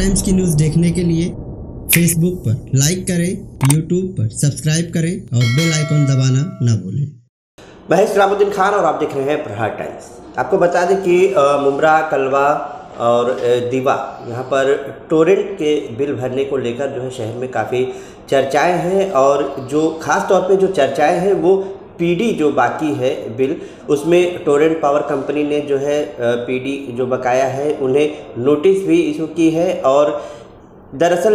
Times की news देखने के लिए फेसबुक पर लाइक करें, यूट्यूब पर सब्सक्राइब करें और बेल आइकन दबाना ना भूलें। मैं सलामुद्दीन खान और आप देख रहे हैं प्रहार टाइम्स। आपको बता दें कि मुमरा, कलवा और दीवा यहाँ पर टोरेंट के बिल भरने को लेकर जो है शहर में काफ़ी चर्चाएं हैं, और जो ख़ास तौर पे जो चर्चाएं हैं वो पीडी जो बाकी है बिल, उसमें टोरेंट पावर कंपनी ने जो है पीडी जो बकाया है उन्हें नोटिस भी इशू की है। और दरअसल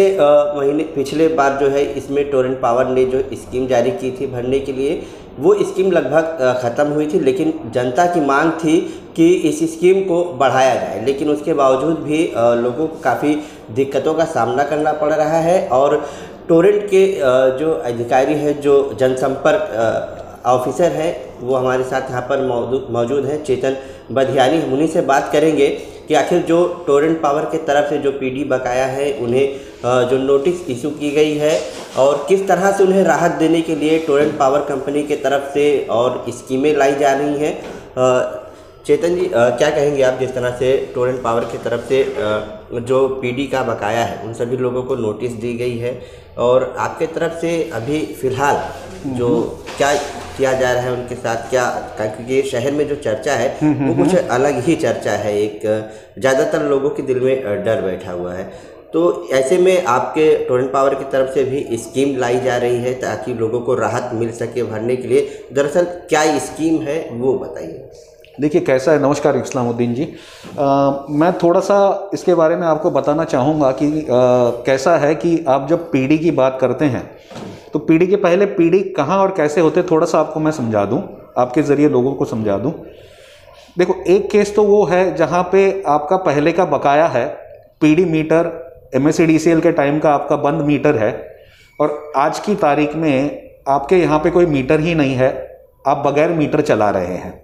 पिछले बार जो है इसमें टोरेंट पावर ने जो स्कीम जारी की थी भरने के लिए, वो स्कीम लगभग ख़त्म हुई थी, लेकिन जनता की मांग थी कि इस स्कीम को बढ़ाया जाए, लेकिन उसके बावजूद भी लोगों को काफ़ी दिक्कतों का सामना करना पड़ रहा है। और टोरेंट के जो अधिकारी हैं, जो जनसंपर्क ऑफिसर हैं, वो हमारे साथ यहाँ पर मौजूद हैं, चेतन बधियानी। हम उन्हीं से बात करेंगे कि आखिर जो टोरेंट पावर के तरफ से जो पीडी बकाया है उन्हें जो नोटिस इशू की गई है और किस तरह से उन्हें राहत देने के लिए टोरेंट पावर कंपनी के तरफ से और स्कीमें लाई जा रही हैं। चेतन जी, क्या कहेंगे आप, जिस तरह से टोरेंट पावर की तरफ से जो पीडी का बकाया है उन सभी लोगों को नोटिस दी गई है, और आपके तरफ से अभी फ़िलहाल जो क्या किया जा रहा है उनके साथ, क्या, क्योंकि शहर में जो चर्चा है वो कुछ अलग ही चर्चा है, एक ज़्यादातर लोगों के दिल में डर बैठा हुआ है। तो ऐसे में आपके टोरेंट पावर की तरफ से भी स्कीम लाई जा रही है ताकि लोगों को राहत मिल सके भरने के लिए। दरअसल क्या स्कीम है वो बताइए। देखिए कैसा है, नमस्कार इस्लामुद्दीन जी। मैं थोड़ा सा इसके बारे में आपको बताना चाहूँगा कि कैसा है कि आप जब पीडी की बात करते हैं तो पीडी के पहले पीडी कहाँ और कैसे होते, थोड़ा सा आपको मैं समझा दूँ, आपके ज़रिए लोगों को समझा दूँ। देखो, एक केस तो वो है जहाँ पे आपका पहले का बकाया है, पीडी मीटर MSEDCL के टाइम का आपका बंद मीटर है और आज की तारीख में आपके यहाँ पे कोई मीटर ही नहीं है, आप बगैर मीटर चला रहे हैं।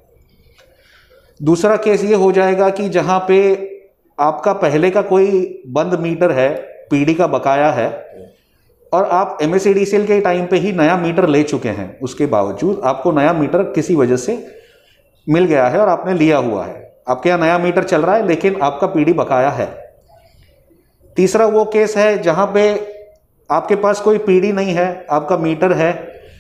दूसरा केस ये हो जाएगा कि जहाँ पे आपका पहले का कोई बंद मीटर है, पीडी का बकाया है, और आप MSEDCL के टाइम पे ही नया मीटर ले चुके हैं, उसके बावजूद आपको नया मीटर किसी वजह से मिल गया है और आपने लिया हुआ है, आपके यहाँ नया मीटर चल रहा है लेकिन आपका पीडी बकाया है। तीसरा वो केस है जहाँ पे आपके पास कोई पीडी नहीं है, आपका मीटर है,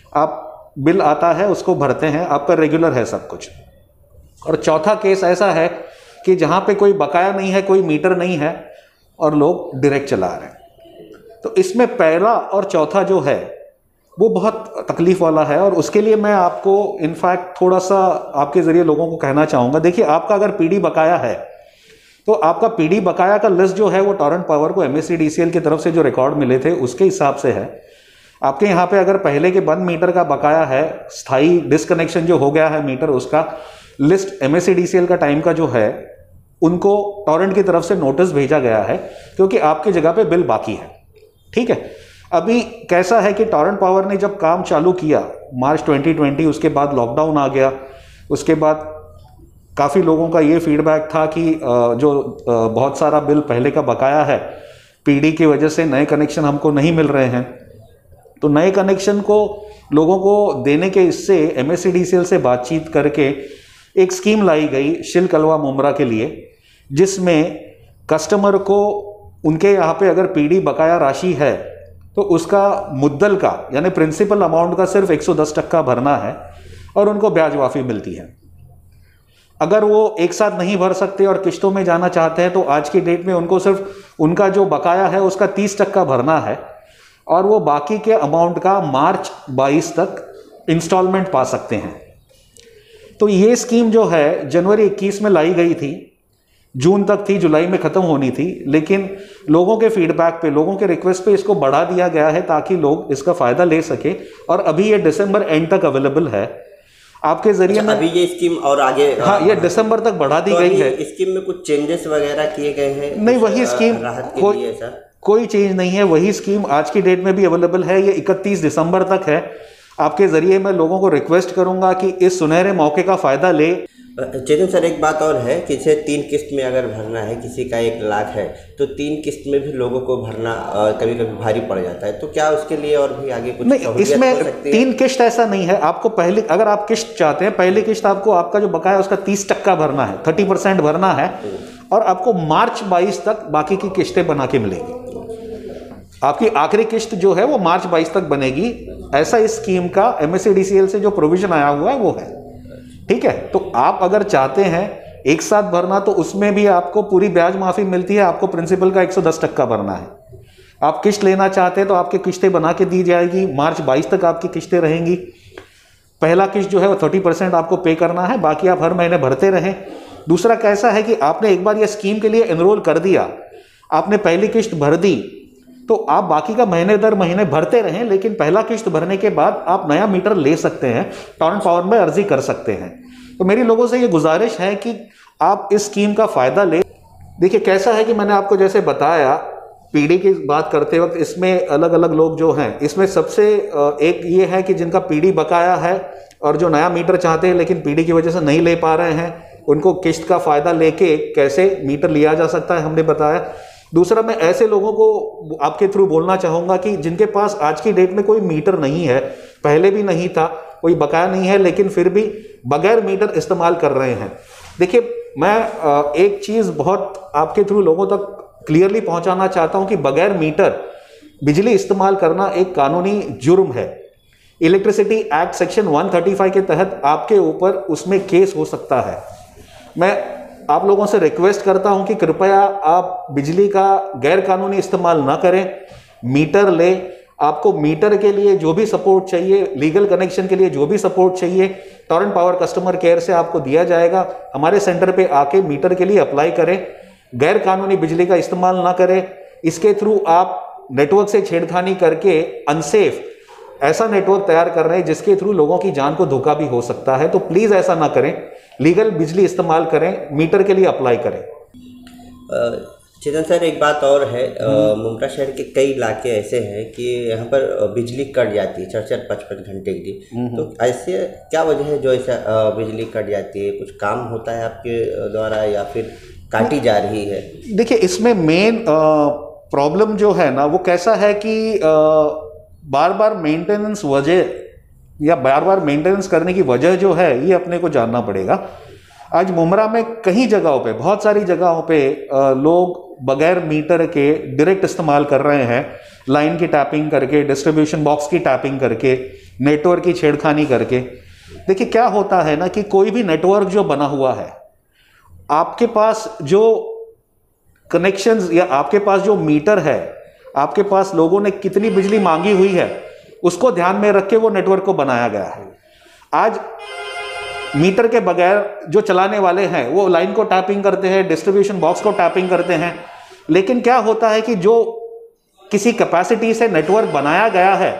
आप बिल आता है उसको भरते हैं, आपका रेगुलर है सब कुछ। और चौथा केस ऐसा है कि जहाँ पे कोई बकाया नहीं है, कोई मीटर नहीं है और लोग डायरेक्ट चला रहे हैं। तो इसमें पहला और चौथा जो है वो बहुत तकलीफ वाला है, और उसके लिए मैं आपको इनफैक्ट थोड़ा सा आपके ज़रिए लोगों को कहना चाहूँगा। देखिए, आपका अगर पीडी बकाया है तो आपका पीडी बकाया का लिस्ट जो है वो टोरेंट पावर को MSEDCL की तरफ से जो रिकॉर्ड मिले थे उसके हिसाब से है। आपके यहाँ पे अगर पहले के बंद मीटर का बकाया है, स्थायी डिसकनेक्शन जो हो गया है मीटर, उसका लिस्ट MSEDCL का टाइम का जो है उनको टोरेंट की तरफ से नोटिस भेजा गया है क्योंकि आपकी जगह पे बिल बाकी है। ठीक है, अभी कैसा है कि टोरेंट पावर ने जब काम चालू किया मार्च 2020, उसके बाद लॉकडाउन आ गया, उसके बाद काफ़ी लोगों का ये फीडबैक था कि जो बहुत सारा बिल पहले का बकाया है, पीडी की वजह से नए कनेक्शन हमको नहीं मिल रहे हैं। तो नए कनेक्शन को लोगों को देने के इससे MSEDCL से बातचीत करके एक स्कीम लाई गई शिल कलवा मुमरा के लिए, जिसमें कस्टमर को उनके यहाँ पे अगर पीडी बकाया राशि है तो उसका मुद्दल का यानी प्रिंसिपल अमाउंट का सिर्फ 110% भरना है और उनको ब्याज माफ़ी मिलती है। अगर वो एक साथ नहीं भर सकते और किश्तों में जाना चाहते हैं तो आज की डेट में उनको सिर्फ उनका जो बकाया है उसका 30% भरना है और वो बाकी के अमाउंट का मार्च 22 तक इंस्टॉलमेंट पा सकते हैं। तो ये स्कीम जो है जनवरी 21 में लाई गई थी, जून तक थी, जुलाई में ख़त्म होनी थी, लेकिन लोगों के फीडबैक पे, लोगों के रिक्वेस्ट पे इसको बढ़ा दिया गया है ताकि लोग इसका फ़ायदा ले सके, और अभी ये दिसंबर एंड तक अवेलेबल है। आपके जरिए में अभी ये स्कीम और आगे, हाँ, ये दिसंबर तक बढ़ा दी गई है। स्कीम में कुछ चेंजेस वगैरह किए गए हैं? नहीं, वही स्कीम, कोई चेंज नहीं है, वही स्कीम आज की डेट में भी अवेलेबल है। ये 31 दिसंबर तक है। आपके जरिए मैं लोगों को रिक्वेस्ट करूंगा कि इस सुनहरे मौके का फ़ायदा ले। चेतन सर, एक बात और है कि इसे 3 किस्त में अगर भरना है, किसी का 1 लाख है तो 3 किस्त में भी लोगों को भरना कभी कभी भारी पड़ जाता है, तो क्या उसके लिए और भी आगे कुछ नहीं, इसमें 3 किस्त ऐसा नहीं है। आपको पहले, अगर आप किस्त चाहते हैं, पहली किस्त आपको, आपका जो बकाया है उसका 30% भरना है, 30% भरना है, और आपको मार्च 22 तक बाकी की किस्तें बना के मिलेगी। आपकी आखिरी किस्त जो है वो मार्च 22 तक बनेगी। ऐसा इस स्कीम का MSEDCL से जो प्रोविजन आया हुआ है वो है। ठीक है, तो आप अगर चाहते हैं एक साथ भरना तो उसमें भी आपको पूरी ब्याज माफी मिलती है। आपको प्रिंसिपल का 110% भरना है। आप किस्त लेना चाहते हैं तो आपकी किस्तें बना के दी जाएगी। मार्च 22 तक आपकी किस्तें रहेंगी। पहला किस्त जो है वो 30% आपको पे करना है, बाकी आप हर महीने भरते रहें। दूसरा कैसा है कि आपने एक बार ये स्कीम के लिए एनरोल कर दिया, आपने पहली किस्त भर दी, तो आप बाकी का महीने दर महीने भरते रहें, लेकिन पहला किस्त भरने के बाद आप नया मीटर ले सकते हैं, टॉरंट पावर में अर्जी कर सकते हैं। तो मेरी लोगों से ये गुजारिश है कि आप इस स्कीम का फायदा लें। देखिए कैसा है कि मैंने आपको जैसे बताया, पीडी की बात करते वक्त इसमें अलग अलग लोग जो हैं, इसमें सबसे एक ये है कि जिनका पीडी बकाया है और जो नया मीटर चाहते हैं लेकिन पीडी की वजह से नहीं ले पा रहे हैं, उनको किस्त का फायदा लेके कैसे मीटर लिया जा सकता है हमने बताया। दूसरा, मैं ऐसे लोगों को आपके थ्रू बोलना चाहूँगा कि जिनके पास आज की डेट में कोई मीटर नहीं है, पहले भी नहीं था, कोई बकाया नहीं है, लेकिन फिर भी बगैर मीटर इस्तेमाल कर रहे हैं। देखिए, मैं एक चीज़ बहुत आपके थ्रू लोगों तक क्लियरली पहुंचाना चाहता हूं कि बगैर मीटर बिजली इस्तेमाल करना एक कानूनी जुर्म है। इलेक्ट्रिसिटी एक्ट सेक्शन 135 के तहत आपके ऊपर उसमें केस हो सकता है। मैं आप लोगों से रिक्वेस्ट करता हूं कि कृपया आप बिजली का गैर कानूनी इस्तेमाल ना करें, मीटर ले। आपको मीटर के लिए जो भी सपोर्ट चाहिए, लीगल कनेक्शन के लिए जो भी सपोर्ट चाहिए, टॉरंट पावर कस्टमर केयर से आपको दिया जाएगा। हमारे सेंटर पे आके मीटर के लिए अप्लाई करें, गैर कानूनी बिजली का इस्तेमाल ना करें। इसके थ्रू आप नेटवर्क से छेड़खानी करके अनसेफ ऐसा नेटवर्क तैयार कर रहे हैं जिसके थ्रू लोगों की जान को धोखा भी हो सकता है। तो प्लीज़ ऐसा ना करें, लीगल बिजली इस्तेमाल करें, मीटर के लिए अप्लाई करें। चेतन सर, एक बात और है, मुमरा शहर के कई इलाके ऐसे हैं कि यहाँ पर बिजली कट जाती है 4-4-5-5 घंटे के लिए। तो ऐसे क्या वजह है जो ऐसा बिजली कट जाती है? कुछ काम होता है आपके द्वारा या फिर काटी जा रही है? देखिए, इसमें मेन प्रॉब्लम जो है ना वो कैसा है कि बार बार मेंटेनेंस वजह या बार बार मेंटेनेंस करने की वजह जो है ये अपने को जानना पड़ेगा। आज मुमरा में कई जगहों पे, बहुत सारी जगहों पे लोग बगैर मीटर के डायरेक्ट इस्तेमाल कर रहे हैं, लाइन की टैपिंग करके, डिस्ट्रीब्यूशन बॉक्स की टैपिंग करके, नेटवर्क की छेड़खानी करके। देखिए क्या होता है ना कि कोई भी नेटवर्क जो बना हुआ है, आपके पास जो कनेक्शंस या आपके पास जो मीटर है, आपके पास लोगों ने कितनी बिजली मांगी हुई है, उसको ध्यान में रख के वो नेटवर्क को बनाया गया है। आज मीटर के बगैर जो चलाने वाले हैं वो लाइन को टैपिंग करते हैं, डिस्ट्रीब्यूशन बॉक्स को टैपिंग करते हैं, लेकिन क्या होता है कि जो किसी कैपेसिटी से नेटवर्क बनाया गया है,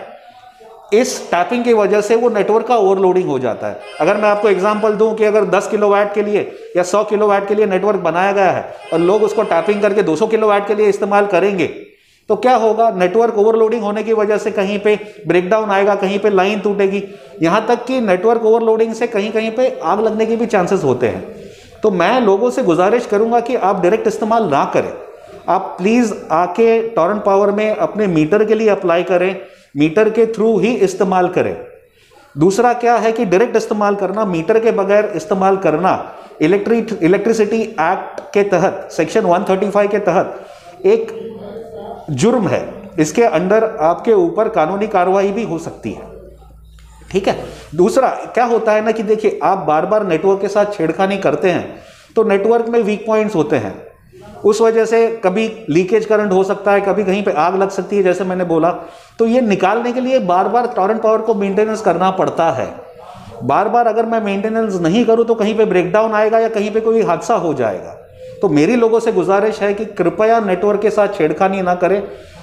इस टैपिंग की वजह से वो नेटवर्क का ओवरलोडिंग हो जाता है। अगर मैं आपको एग्जांपल दूं कि अगर 10 किलोवाट के लिए या 100 किलोवाट के लिए नेटवर्क बनाया गया है और लोग उसको टैपिंग करके 200 किलोवाट के लिए इस्तेमाल करेंगे, तो क्या होगा? नेटवर्क ओवरलोडिंग होने की वजह से कहीं पे ब्रेकडाउन आएगा, कहीं पे लाइन टूटेगी, यहां तक कि नेटवर्क ओवरलोडिंग से कहीं कहीं पे आग लगने के भी चांसेस होते हैं। तो मैं लोगों से गुजारिश करूंगा कि आप डायरेक्ट इस्तेमाल ना करें। आप प्लीज आके टॉरंट पावर में अपने मीटर के लिए अप्लाई करें, मीटर के थ्रू ही इस्तेमाल करें। दूसरा क्या है कि डायरेक्ट इस्तेमाल करना, मीटर के बगैर इस्तेमाल करना इलेक्ट्रिसिटी एक्ट के तहत, सेक्शन 135 के तहत एक जुर्म है। इसके अंडर आपके ऊपर कानूनी कार्रवाई भी हो सकती है। ठीक है। दूसरा क्या होता है ना कि देखिए, आप बार बार नेटवर्क के साथ छेड़खानी करते हैं तो नेटवर्क में वीक पॉइंट्स होते हैं, उस वजह से कभी लीकेज करंट हो सकता है, कभी कहीं पे आग लग सकती है, जैसे मैंने बोला। तो ये निकालने के लिए बार बार टॉरंट पावर को मेंटेनेंस करना पड़ता है। बार बार अगर मैं मेंटेनेंस नहीं करूं तो कहीं पे ब्रेकडाउन आएगा या कहीं पे कोई हादसा हो जाएगा। तो मेरी लोगों से गुजारिश है कि कृपया नेटवर्क के साथ छेड़खानी ना करें,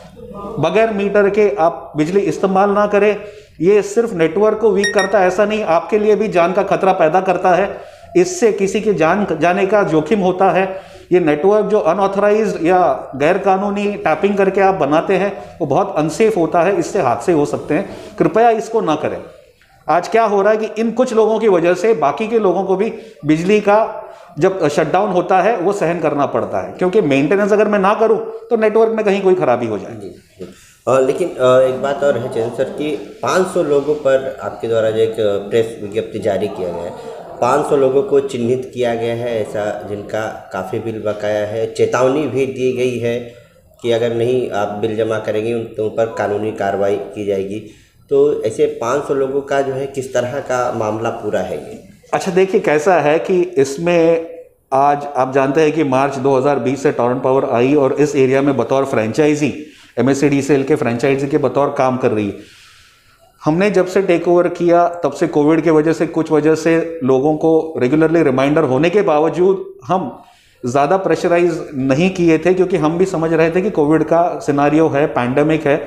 बगैर मीटर के आप बिजली इस्तेमाल ना करें। ये सिर्फ नेटवर्क को वीक करता है, ऐसा नहीं, आपके लिए भी जान का खतरा पैदा करता है। इससे किसी की जान जाने का जोखिम होता है। ये नेटवर्क जो अनऑथराइज्ड या गैर कानूनी टैपिंग करके आप बनाते हैं वो बहुत अनसेफ होता है, इससे हादसे हो सकते हैं। कृपया इसको ना करें। आज क्या हो रहा है कि इन कुछ लोगों की वजह से बाकी के लोगों को भी बिजली का जब शटडाउन होता है वो सहन करना पड़ता है, क्योंकि मेंटेनेंस अगर मैं ना करूं तो नेटवर्क में कहीं कोई खराबी हो जाएगी। लेकिन एक बात और है चंद्र सर कि 500 लोगों पर आपके द्वारा जो एक प्रेस विज्ञप्ति जारी किया गया है, 500 लोगों को चिन्हित किया गया है ऐसा, जिनका काफ़ी बिल बकाया है। चेतावनी भी दी गई है कि अगर नहीं आप बिल जमा करेंगे तो उन पर कानूनी कार्रवाई की जाएगी। तो ऐसे 500 लोगों का जो है किस तरह का मामला पूरा है ये? अच्छा देखिए, कैसा है कि इसमें आज आप जानते हैं कि मार्च 2020 से टोरेंट पावर आई और इस एरिया में बतौर फ्रेंचाइजी MSCDCL के फ्रेंचाइजी के बतौर काम कर रही है। हमने जब से टेक ओवर किया तब से कोविड के वजह से कुछ वजह से लोगों को रेगुलरली रिमाइंडर होने के बावजूद हम ज़्यादा प्रेशराइज नहीं किए थे, क्योंकि हम भी समझ रहे थे कि कोविड का सिनारियो है, पैंडेमिक है।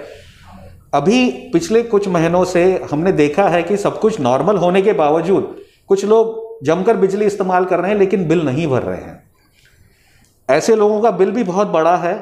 अभी पिछले कुछ महीनों से हमने देखा है कि सब कुछ नॉर्मल होने के बावजूद कुछ लोग जमकर बिजली इस्तेमाल कर रहे हैं लेकिन बिल नहीं भर रहे हैं। ऐसे लोगों का बिल भी बहुत बड़ा है।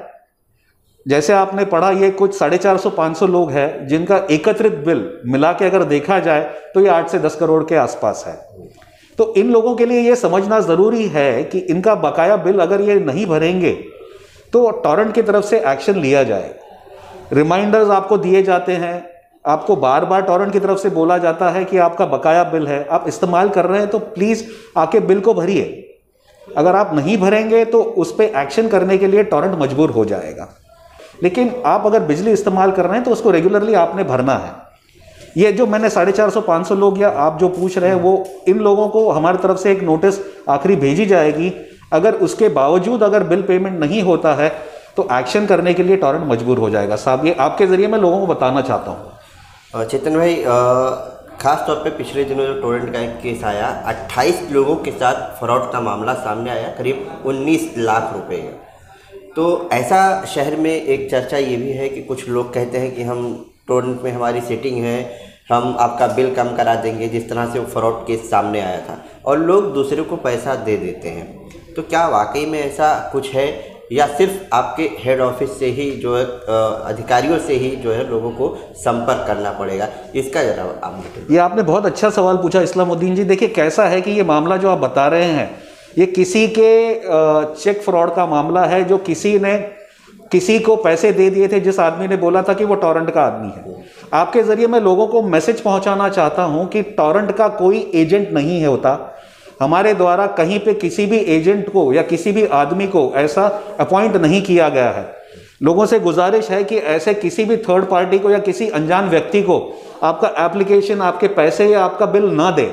जैसे आपने पढ़ा, ये कुछ 450-500 लोग हैं जिनका एकत्रित बिल मिला के अगर देखा जाए तो ये 8 से 10 करोड़ के आसपास है। तो इन लोगों के लिए ये समझना ज़रूरी है कि इनका बकाया बिल अगर ये नहीं भरेंगे तो टोरेंट की तरफ से एक्शन लिया जाए। रिमाइंडर्स आपको दिए जाते हैं, आपको बार बार टोरेंट की तरफ से बोला जाता है कि आपका बकाया बिल है, आप इस्तेमाल कर रहे हैं तो प्लीज़ आके बिल को भरिए। अगर आप नहीं भरेंगे तो उस पर एक्शन करने के लिए टोरेंट मजबूर हो जाएगा। लेकिन आप अगर बिजली इस्तेमाल कर रहे हैं तो उसको रेगुलरली आपने भरना है। ये जो मैंने 450-500 लोग या आप जो पूछ रहे हैं, वो इन लोगों को हमारी तरफ से एक नोटिस आखिरी भेजी जाएगी। अगर उसके बावजूद अगर बिल पेमेंट नहीं होता है तो एक्शन करने के लिए टोरेंट मजबूर हो जाएगा। साहब, ये आपके ज़रिए मैं लोगों को बताना चाहता हूँ। चेतन भाई, ख़ास तौर पे पिछले दिनों जो टोरेंट का एक केस आया, 28 लोगों के साथ फ्रॉड का मामला सामने आया, करीब 19 लाख रुपए का। तो ऐसा शहर में एक चर्चा ये भी है कि कुछ लोग कहते हैं कि हम टोरेंट में हमारी सेटिंग है, हम आपका बिल कम करा देंगे, जिस तरह से वो फ्रॉड केस सामने आया था, और लोग दूसरे को पैसा दे देते हैं। तो क्या वाकई में ऐसा कुछ है या सिर्फ आपके हेड ऑफिस से ही जो है अधिकारियों से ही जो है लोगों को संपर्क करना पड़ेगा? इसका जरा आप बताइए। ये आपने बहुत अच्छा सवाल पूछा इस्लामुद्दीन जी। देखिए, कैसा है कि ये मामला जो आप बता रहे हैं ये किसी के चेक फ्रॉड का मामला है, जो किसी ने किसी को पैसे दे दिए थे जिस आदमी ने बोला था कि वो टोरेंट का आदमी है। आपके जरिए मैं लोगों को मैसेज पहुंचाना चाहता हूं कि टोरेंट का कोई एजेंट नहीं है होता। हमारे द्वारा कहीं पे किसी भी एजेंट को या किसी भी आदमी को ऐसा अपॉइंट नहीं किया गया है। लोगों से गुजारिश है कि ऐसे किसी भी थर्ड पार्टी को या किसी अनजान व्यक्ति को आपका एप्लीकेशन, आपके पैसे या आपका बिल ना दे।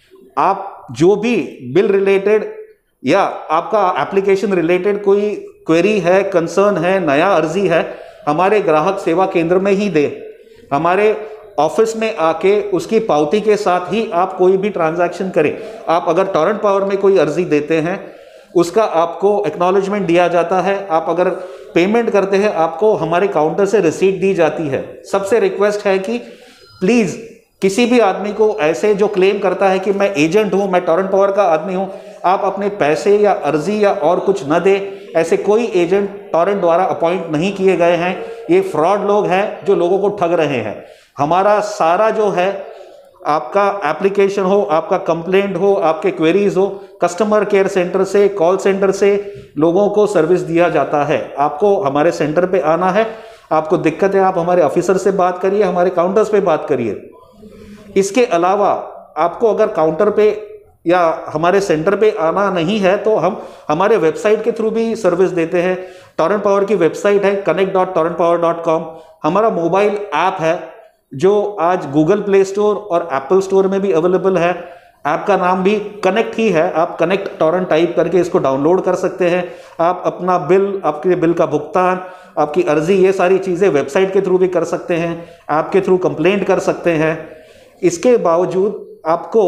आप जो भी बिल रिलेटेड या आपका एप्लीकेशन रिलेटेड कोई क्वेरी है, कंसर्न है, नया अर्जी है, हमारे ग्राहक सेवा केंद्र में ही दे। हमारे ऑफिस में आके उसकी पावती के साथ ही आप कोई भी ट्रांजैक्शन करें। आप अगर टोरेंट पावर में कोई अर्जी देते हैं उसका आपको एक्नॉलेजमेंट दिया जाता है। आप अगर पेमेंट करते हैं आपको हमारे काउंटर से रिसीट दी जाती है। सबसे रिक्वेस्ट है कि प्लीज़ किसी भी आदमी को ऐसे जो क्लेम करता है कि मैं एजेंट हूं, मैं टोरेंट पावर का आदमी हूं, आप अपने पैसे या अर्जी या और कुछ न दे। ऐसे कोई एजेंट टोरेंट द्वारा अपॉइंट नहीं किए गए हैं। ये फ्रॉड लोग हैं जो लोगों को ठग रहे हैं। हमारा सारा जो है, आपका एप्लीकेशन हो, आपका कंप्लेंट हो, आपके क्वेरीज हो, कस्टमर केयर सेंटर से, कॉल सेंटर से लोगों को सर्विस दिया जाता है। आपको हमारे सेंटर पे आना है। आपको दिक्कत है, आप हमारे ऑफिसर से बात करिए, हमारे काउंटर्स पे बात करिए। इसके अलावा आपको अगर काउंटर पे या हमारे सेंटर पे आना नहीं है तो हम हमारे वेबसाइट के थ्रू भी सर्विस देते हैं। टोरेंट पावर की वेबसाइट है connect.torrentpower.com। हमारा मोबाइल ऐप है जो आज गूगल प्ले स्टोर और एप्पल स्टोर में भी अवेलेबल है। ऐप का नाम भी कनेक्ट ही है। आप कनेक्ट टोरेंट टाइप करके इसको डाउनलोड कर सकते हैं। आप अपना बिल, आपके बिल का भुगतान, आपकी अर्जी, ये सारी चीज़ें वेबसाइट के थ्रू भी कर सकते हैं। ऐप के थ्रू कंप्लेंट कर सकते हैं। इसके बावजूद आपको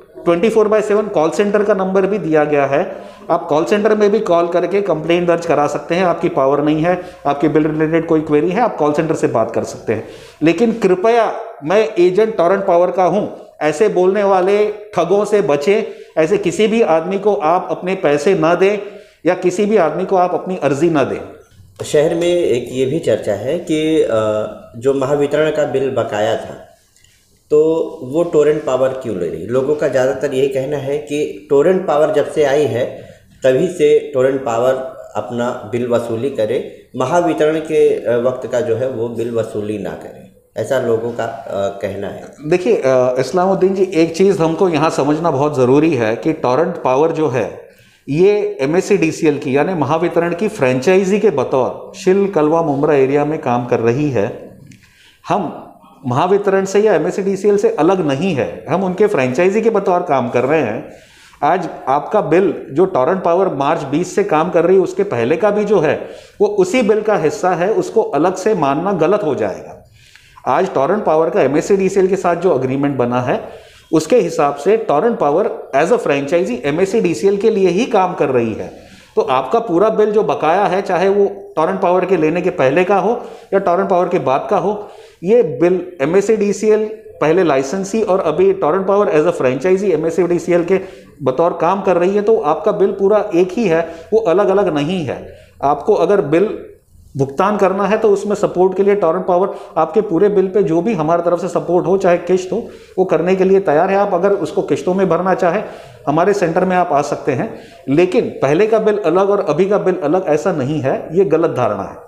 24/7 कॉल सेंटर का नंबर भी दिया गया है। आप कॉल सेंटर में भी कॉल करके कंप्लेंट दर्ज करा सकते हैं। आपकी पावर नहीं है, आपके बिल रिलेटेड कोई क्वेरी है, आप कॉल सेंटर से बात कर सकते हैं। लेकिन कृपया, मैं एजेंट टोरेंट पावर का हूं, ऐसे बोलने वाले ठगों से बचें। ऐसे किसी भी आदमी को आप अपने पैसे ना दें या किसी भी आदमी को आप अपनी अर्जी ना दें। शहर में एक ये भी चर्चा है कि जो महावितरण का बिल बकाया था तो वो टोरेंट पावर क्यों ले रही? लोगों का ज़्यादातर यही कहना है कि टोरेंट पावर जब से आई है तभी से टोरेंट पावर अपना बिल वसूली करे, महावितरण के वक्त का जो है वो बिल वसूली ना करे। ऐसा लोगों का कहना है। देखिए इस्लामुद्दीन जी, एक चीज़ हमको यहाँ समझना बहुत ज़रूरी है कि टॉरेंट पावर जो है ये MSEDCL की यानी महावितरण की फ्रेंचाइजी के बतौर शिल कलवा मुमरा एरिया में काम कर रही है। हम महावितरण से या MSEDCL से अलग नहीं है, हम उनके फ्रेंचाइजी के बतौर काम कर रहे हैं। आज आपका बिल जो टॉरेंट पावर मार्च 20 से काम कर रही है उसके पहले का भी जो है वो उसी बिल का हिस्सा है, उसको अलग से मानना गलत हो जाएगा। आज टॉरेंट पावर का MSEDCL के साथ जो अग्रीमेंट बना है उसके हिसाब से Torrent Power as a franchisee MSEDCL के लिए ही काम कर रही है। तो आपका पूरा बिल जो बकाया है, चाहे वो टॉरेंट पावर के लेने के पहले का हो या टॉरेंट पावर के बाद का हो, ये बिल MSEDCL पहले लाइसेंसी और अभी Torrent Power as a franchisee MSEDCL के बतौर काम कर रही है, तो आपका बिल पूरा एक ही है, वो अलग अलग नहीं है। आपको अगर बिल भुगतान करना है तो उसमें सपोर्ट के लिए टॉरेंट पावर आपके पूरे बिल पे जो भी हमारी तरफ से सपोर्ट हो, चाहे किश्त हो, वो करने के लिए तैयार है। आप अगर उसको किश्तों में भरना चाहे हमारे सेंटर में आप आ सकते हैं, लेकिन पहले का बिल अलग और अभी का बिल अलग ऐसा नहीं है, ये गलत धारणा है।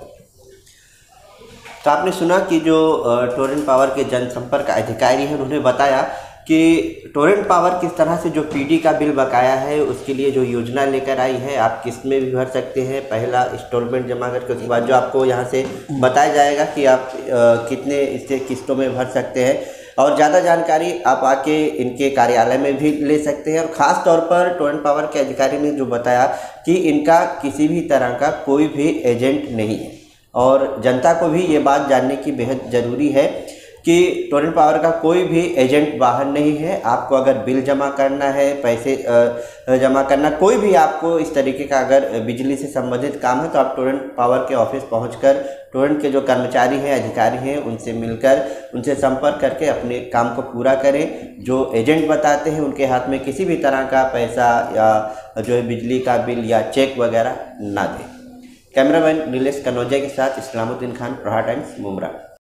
तो आपने सुना कि जो टोरेंट पावर के जनसंपर्क अधिकारी हैं उन्होंने बताया कि टोरेंट पावर किस तरह से जो PD का बिल बकाया है उसके लिए जो योजना लेकर आई है, आप किस्त में भी भर सकते हैं, पहला इंस्टॉलमेंट जमा करके उसके बाद जो आपको यहाँ से बताया जाएगा कि आप कितने इससे किस्तों में भर सकते हैं। और ज़्यादा जानकारी आप आके इनके कार्यालय में भी ले सकते हैं। और ख़ास तौर पर टोरेंट पावर के अधिकारी ने जो बताया कि इनका किसी भी तरह का कोई भी एजेंट नहीं है, और जनता को भी ये बात जानने की बेहद ज़रूरी है कि टोरेंट पावर का कोई भी एजेंट बाहर नहीं है। आपको अगर बिल जमा करना है, पैसे जमा करना, कोई भी आपको इस तरीके का अगर बिजली से संबंधित काम है तो आप टोरेंट पावर के ऑफिस पहुंचकर टोरेंट के जो कर्मचारी हैं, अधिकारी हैं, उनसे मिलकर उनसे संपर्क करके अपने काम को पूरा करें। जो एजेंट बताते हैं उनके हाथ में किसी भी तरह का पैसा या जो है बिजली का बिल या चेक वगैरह ना दें। कैमरामैन नीलेश कनौजिया के साथ इस्लामुद्दीन खान, प्रहार टाइम्स, मुमरा।